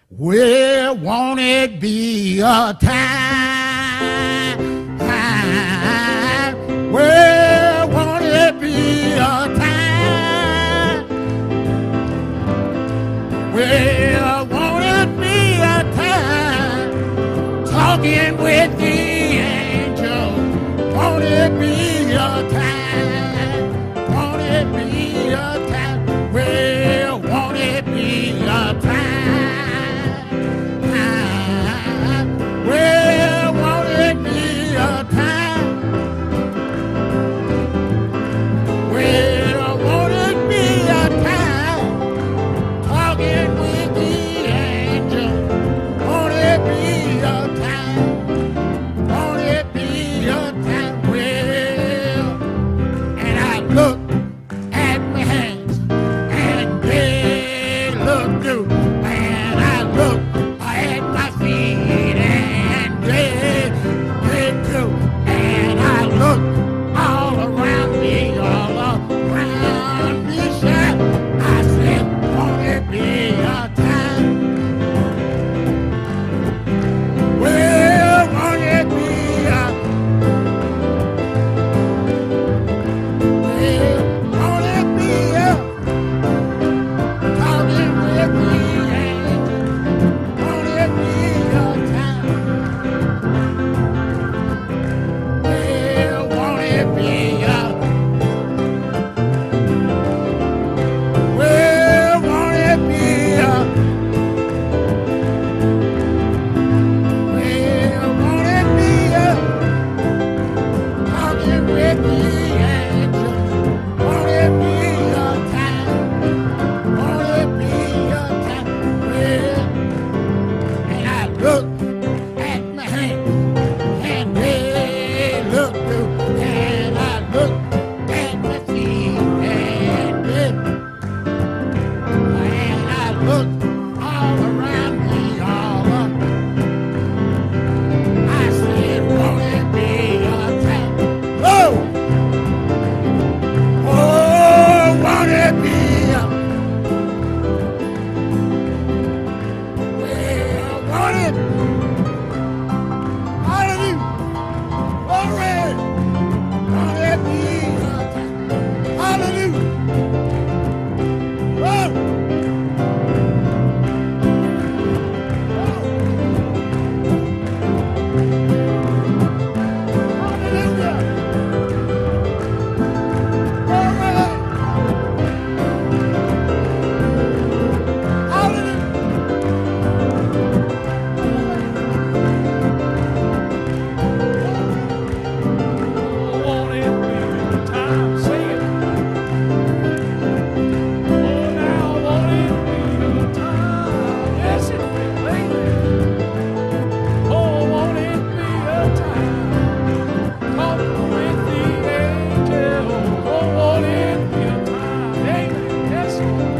Well, won't it be a time? Well, won't it be a time? Well, won't it be a time? Talking with the angels. Won't it be a time? Won't it be a time? Well, won't it be a time? Well, won't it be a time? Well, won't it be a time? Talking with the angel. Won't it be a time? Won't it be a time? Well, and I look at my hands and they look new. And I look at my feet and they do. And I look all around me, shine. I said, won't it be a time? Well, won't it be a well, won't it be a talking with the angels? Won't it be a time? Well, won't it be a well, won't it be a well, won't it be a talking with the angels? Won't it be a time? Won't it be a time? Well, and I look at my hands and they look through, and I look at my feet and they and I look all around me, all up. I said, won't it be a time? Oh! Oh, won't it be a well, won't it? Hallelujah! Glory! Won't it be a time? Hallelujah! Oh! Won't it be a time? Sing it. Oh, now won't it be a time? Yes, it will, baby. Oh, won't it be a time? Talking with the angel. Oh, won't it be a time? Amen. Yes, Lord.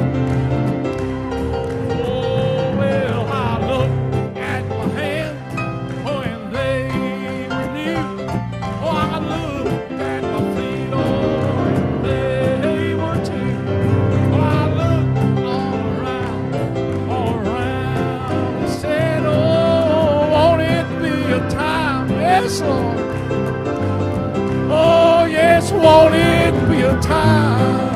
Oh, well, I look at my hands, oh, and they were new. Oh, I looked at my feet, oh, and they were too. Oh, I looked all around, and said, oh, won't it be a time? Yes, Lord. Oh, yes, won't it be a time?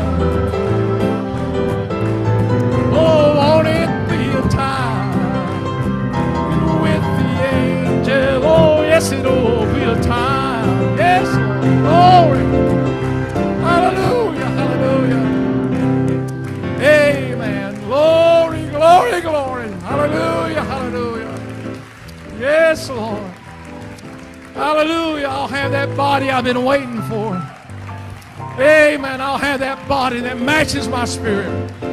Oh, won't it be a time? With the angel, oh, yes, it'll be a time. Yes, Lord. Glory. Hallelujah, hallelujah. Amen. Glory, glory, glory. Hallelujah, hallelujah. Yes, Lord. Hallelujah. I'll have that body I've been waiting for. Amen. I'll have that body that matches my spirit.